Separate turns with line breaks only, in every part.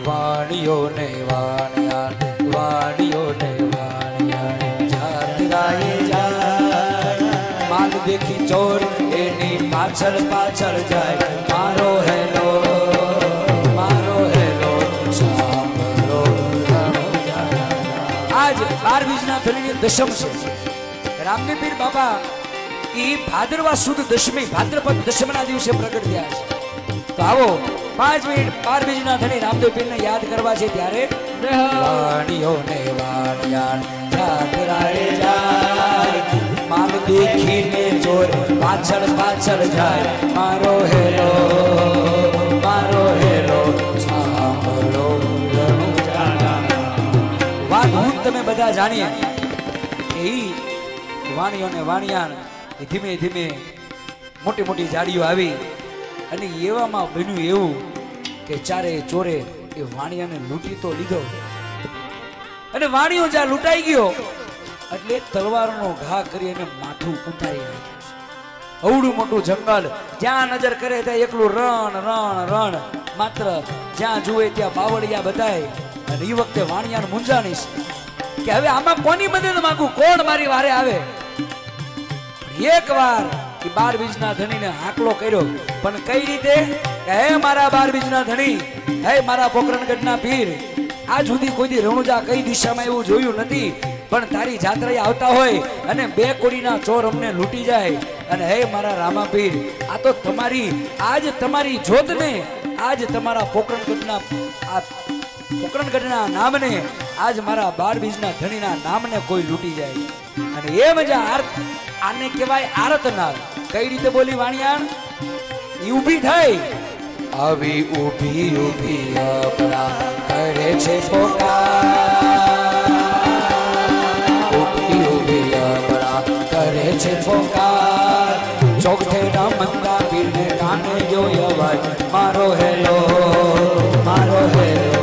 વાણિયો ને વાણિયાણ વાણિયો ને વાણિયાણ જાતરાએ જાય માલ દેખી ચોર એની પાછળ પાછળ જાય મારો હેલો સાંભળો આજ 12 બીજના ધણીની દશમ છે રામદેવ પીર બાબા ઈ ભાદરવા સુદ દશમી ભાદ્રપદ દશમના દિવસે પ્રગટ થયા છે તો આવો 5 મિનિટ 12 બીજના ધણી રામદેવ પીરને યાદ કરવા છે ત્યારે વાણિયો ને વાણિયાણ જાતરાએ જાય માલ દેખીને ચોર પાછળ પાછળ જાય મારો હેલો સાંભળો વાત હું તમે બધા જાણીએ એ વાણિયો ને વાણિયાણ ધીમે ધીમે મોટી મોટી ઝાડીઓ આવી અને એવામાં બન્યું એવું કે ચારે ચોરે એ વાણિયાને લૂંટી તો લીધો અને વાણિયો જ્યાં લૂંટાઈ ગયો એટલે તલવારનો ઘા કરી અને માથું ઉતારી નાખ્યું છે અવડું મોટું જંગલ જ્યાં નજર કરે ત્યાં એકલું રણ માત્ર જ્યાં જુએ ત્યાં બાવળિયા બધાય અને એ વખતે વાણિયાને મૂંઝાણી છે કે હવે આમાં કોની મદદ માંગુ કોણ મારી વારે આવે એક વાર 12 બીજના ધણીને હાકલો કર્યો પણ કઈ રીતે હે મારા 12 બીજના ધણી હે મારા પોકરણગઢના પીર આજ સુધી કોઈ રણુજા કઈ દિશામાં એવું જોયું નથી પણ તારી જાત્રાએ આવતા હોય અને 2 કોડીના ચોર અમને લૂંટી જાય અને હે મારા રામા પીર આ તો તમારી આજ તમારી જોતને આજ તમારા પોકરણગઢના નામને આજ મારા 12 બીજના ધણીના નામને કોઈ લૂંટી જાય અને એ મજા આને કહેવાય આરતનાદ કઈ રીતે બોલી વાણિયાણ ઈ ઊભી થઈ આવી ઊભી ઊભી આપણા કરે છે પોકાર ઊભી ઊભી આપણા કરે છે પોકાર ચોકઠે રમતા પીરને કાને જોયો અવાજ મારો હેલો મારો હેલો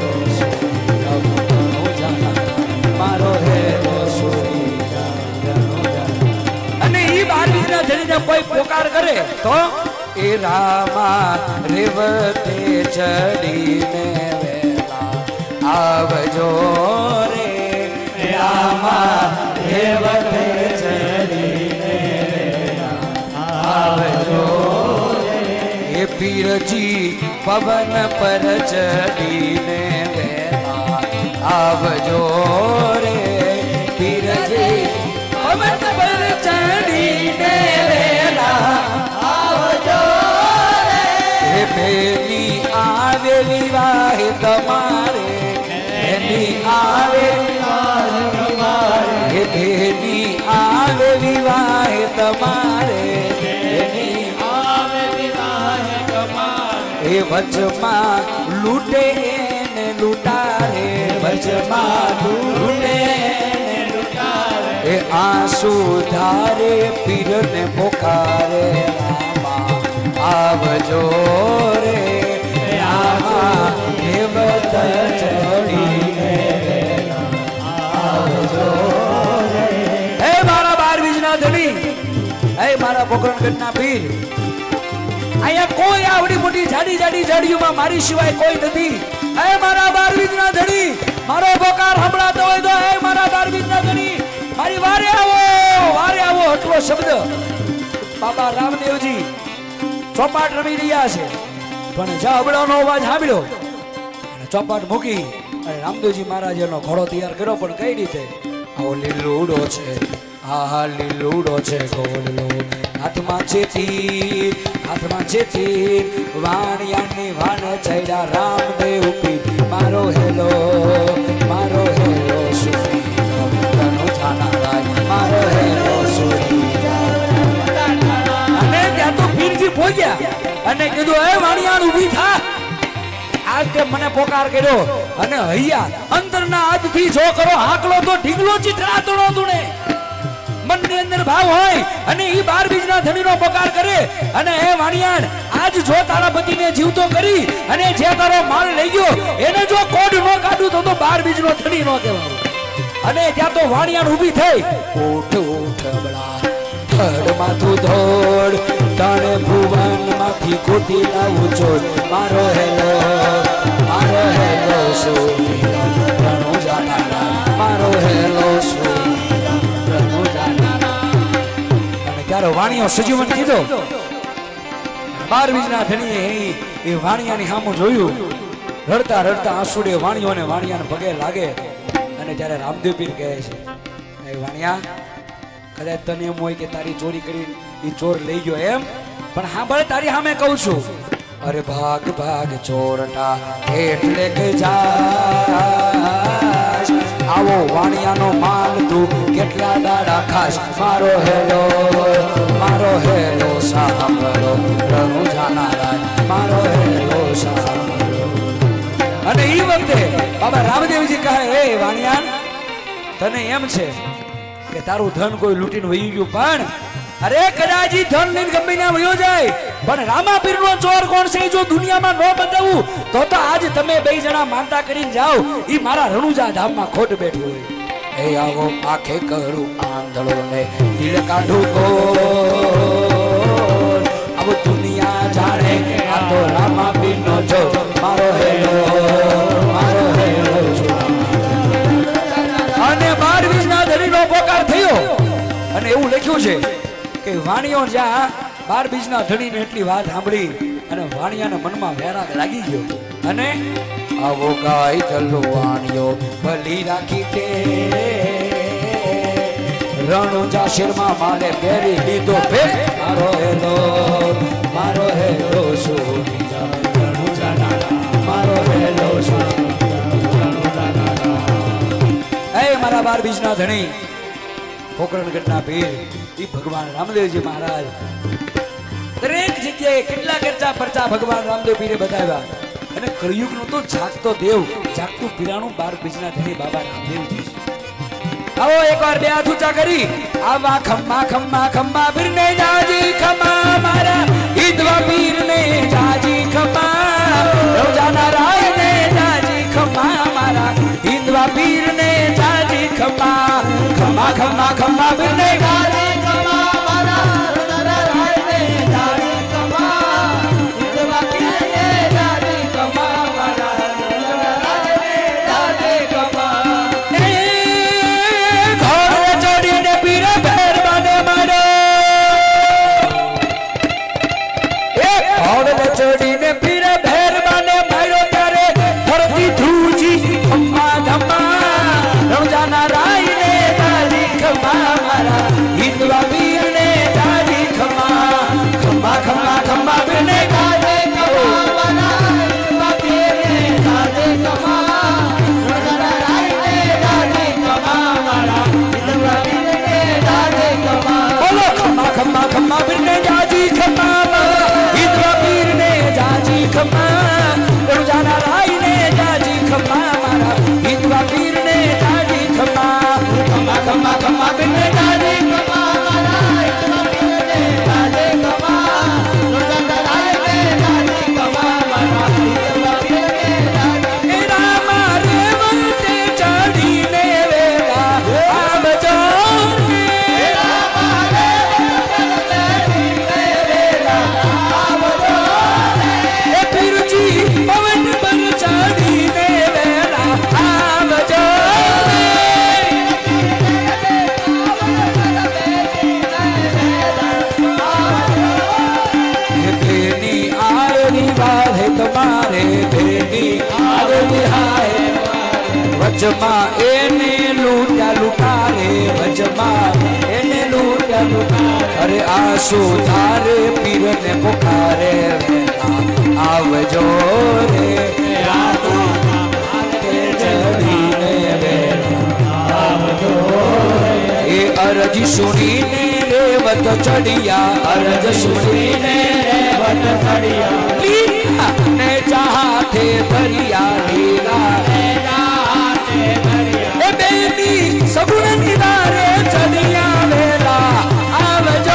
મારો હેલો કોઈ પોકાર કરે તો એ રામા રેવતે ચડીને વેલા આવજો રે રામા રેવતે ચડીને વેલા આવજો રે એ પીરજી પવન પર ચડીને વેલા આવજો રે પીરજી પવન પર ચડીને બેની આવે વિવાહ તમારે બેની આવે બેની આવે વિવાહ તમારે બેની આવે વિવાહ તમારે એ વચમાં લૂટે ને લૂટારે વચમાં લૂટે ને લૂટારે એ આંસુ ધારે પીરને પોકારે આવજો રે રામા દેવત ચડીને આવજો રે હે મારા 12 બીજના ધણી હે મારા પોકરણગઢના પીર અહીંયા કોઈ આવડી મોટી જાડી જાડીઓમાં મારી સિવાય કોઈ નથી હે મારા 12 બીજના ધણી મારો પોકાર સંભળાતો હોય તો હે મારા 12 બીજના ધણી મારી વારે આવો એટલો શબ્દ બાબા રામદેવજી ચોપાટ રમી રહ્યા છે પણ જાબડાનો અવાજ સાંભળ્યો અને ચોપાટ મૂકી અને રામદેવજી મહારાજનો ઘોડો તૈયાર કર્યો પણ કઈ રીતે આવો લીલુડો છે હા લીલુડો છે ગોલલો હાથમાં છે તીર વાણિયાની વાણ ચડ્યા રામદેવ પીર મારો હેલો સુરી તનો થાના રાય મારો હેલો સુરી પહોંચ્યા અને કીધું હે વાણિયાણ ઊભી થા આજ તે મને પોકાર કર્યો અને હૈયા અંતરના હાથથી જો કરો હાકલો તો ઢીંગલો ચિત્રાતણો તુણે મનની અંદર ભાવ હોય અને ઈ 12 બીજના ધણીનો પોકાર કરે અને હે વાણિયાણ આજ જો તારા પતિને જીવતો કરી અને જે તારો માલ લઈ ગયો એને જો કોડ નો કાઢું તો 12 બીજનો ધણી નો કહેવાય અને ત્યાં તો વાણિયાણ ઊભી થઈ ઉઠ બળા ધડ માથું ધોડ તાણે ભુવન માંથી કોટી લાવું છોડ મારો હેલો મારો વાણિયો સજીવન કીધો 12 બીજના ધણીએ એ વાણિયાની સામું જોયું રડતા રડતા આંસુડે વાણિયોને વાણિયાને પગે લાગે અને ત્યારે રામદેવ પીર કહે છે એ વાણિયા કદાચ તને એમ હોય કે તારી ચોરી કરી એ ચોર લઈ ગયો એમ પણ હા ભલે તારી સામે કહું છું અરે ભાગ ભાગ ચોરટા એટલે કે જાશ આવો વાણિયાનો માલ તું કેટલા દાડા ખાસ મારો હેલો સાંભળો રઘુ જાનારાય મારો હેલો સાંભળો અને એ વખતે બાબા રામદેવજી કહે એ વાણિયા તને એમ છે કે તારું ધન કોઈ લૂંટીને વહી ગયું પણ અરે કદાચ ધન લઈને ગમે ના વયો જાય પણ રામાપીરનો ચોર કોણ છે જો દુનિયામાં ન બતાવું તો આજ તમે બે જણા માનતા કરીને જાઓ ઈ મારા રણુજા ધામમાં ખોટ બેઠી હોય એ આવો આંખે કરું આંધળો ને દિલ કાઢું કો આવો દુનિયા જાણે આ તો રામાપીરનો ચોર મારો હેલો અને 12 બીજના ધણીનો પોકાર થયો અને એવું લખ્યું છે કે વાણિયો જ્યાં 12 બીજના ધણીને એટલી વાત સાંભળી અને વાણિયાના મનમાં વૈરાગ લાગી ગયો અને આવો ગાય ચલો વાણિયો ભલી રાખી તે રણુજા શિરમાં માલે પહેરી લીધો ભેટ મારો હેલો સોની રણુજા નાના મારો હેલો સોની એ મારા 12 બીજના ધણી પોકરણગઢના પીર ઈ ભગવાન રામદેવજી મહારાજ દરેક જગ્યાએ કેટલા કરચા પરચા ભગવાન રામદેવ પીરે બતાવ્યા અને કળિયુગનો તો જાગતો દેવ જાગતું પીરાણું 12 બીજના ધણી બાબા રામદેવજી આવો એકવાર બે હાથ ઊંચા કરી આવા ખમ્મા ખમ્મા ખમ્મા પીરને જાજી ખમ્મા મારા ઈદવા પીરને જાજી ખમ્મા રોજાના રાયને જાજી ખમ્મા મારા ઈદવા પીરને જાજી ખમ્મા ખમ્મા ખમ્મા ખમ્મા પીરને જાજી ખમ્મા મારા રોજાના રાયને જાજી ખમ્મા ઈદવા પીરને જાજી ખમ્મા મારા રોજાના રાયને જાજી ખમ્મા ચડીને પીરે ભેર બાને માર્યો ત્યારે ધરતી ધ્રુજી ખમ્મા ધમ્મા રણજાના રાયને જાજી ખમ્મા મારા હિંદવા પીરને જાજી ખમ્મા ખમ્મા ખમ્મા ખમ્મા પીરને જાજી ખમ્મા મારા હિંદવા પીરને જાજી ખમ્મા રણજાના રાયને જાજી ખમ્મા મારા હિંદવા પીરને જાજી ખમ્મા બોલો ખમ્મા ખમ્મા ખમ્મા પીરને જાજી ખમ્મા ખમ્મા રોજાના રાયને જાજી ખમ્મા મારા હિંદવા પીરને જાજી ખમ્મા ખમ્મા ખમ્મા ખમ્મા પીરને જાજી ખમ્મા મારા હિંદવા પીરને જાજી ખમ્મા રોજાના રાયને જાજી ખમ્મા મારા હિંદવા પીરને જાજી રામા રેવતે ચડીને વેલા આવજો રામા રેવતે ચડીને વેલા આવજો પવન પર ચડીને વેલા આવજો ભેની આરતી વાહે તમારે ભેની આરતી હાય વચમાં એને લૂટ્યા લૂટારે વચમાં એને લૂટ્યા લૂટારે અરે આંસુ ધારે પીરને પુકારે આવજો રે આંસુ ચડીને વેલા આવજો એ અરજ સુણીને રેવત ચડિયા અરજ સુણીને રેવત ચડિયા ને ચાહતે ભરિયા લીલા ને ચાહતે ભરિયા એ બેની સગુણ નિવારે ચડિયા વેલા આવજો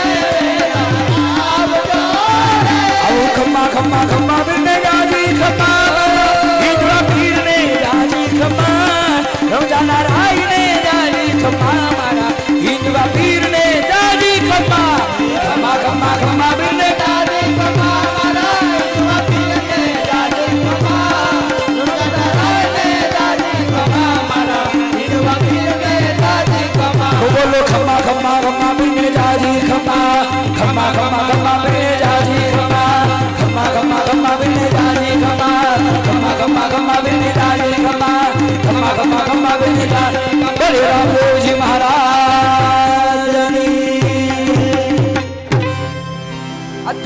ખમ્મા ખમ્મા પીરને જાજી ખમ્મા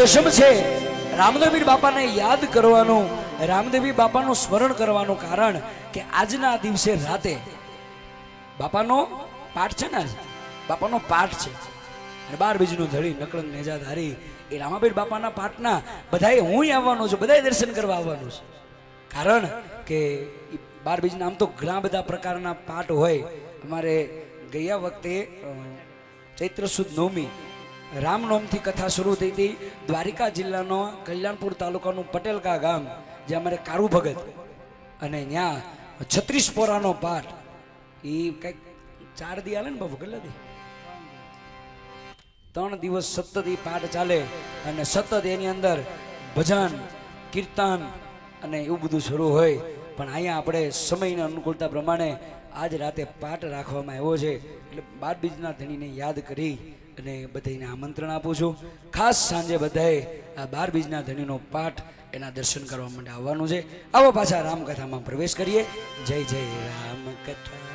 દશમ છે રામદેવી બાપાને યાદ કરવાનું, રામદેવી બાપાનું સ્મરણ કરવાનું કારણ કે આજના દિવસે રાતે બાપાનો પાઠ છે ને, બાપાનો પાઠ છે અને 12 બીજનું ધડી નકળંગ નેજાધારી એ રામાપીર બાપાના પાઠના બધાએ હું આવવાનું છું, બધાએ દર્શન કરવા આવવાનું છે. કારણ કે 12 બીજના આમ તો ઘણા બધા પ્રકારના પાઠ હોય. અમારે ગયા વખતે ચૈત્ર સુદ નવમી રામનવમથી કથા શરૂ થઈ હતી. દ્વારિકા જિલ્લાનો કલ્યાણપુર તાલુકાનું પટેલકા ગામ, જે અમારે કારુ ભગત, અને ત્યાં 36 પોરાનો પાઠ એ કંઈક 4 દી હાલે ને બાબુ, કેટલા દી? 3 દિવસ સતત એ પાઠ ચાલે અને સતત એની અંદર ભજન કીર્તન અને એવું બધું શરૂ હોય. પણ અહીંયા આપણે સમયની અનુકૂળતા પ્રમાણે આજ રાતે પાઠ રાખવામાં આવ્યો છે. એટલે 12 બીજના ધણીને યાદ કરી અને બધાને આમંત્રણ આપું છું. ખાસ સાંજે બધાએ આ 12 બીજના ધણીનો પાઠ એના દર્શન કરવા માટે આવવાનું છે. આવો પાછા રામકથામાં પ્રવેશ કરીએ. જય જય રામકથા.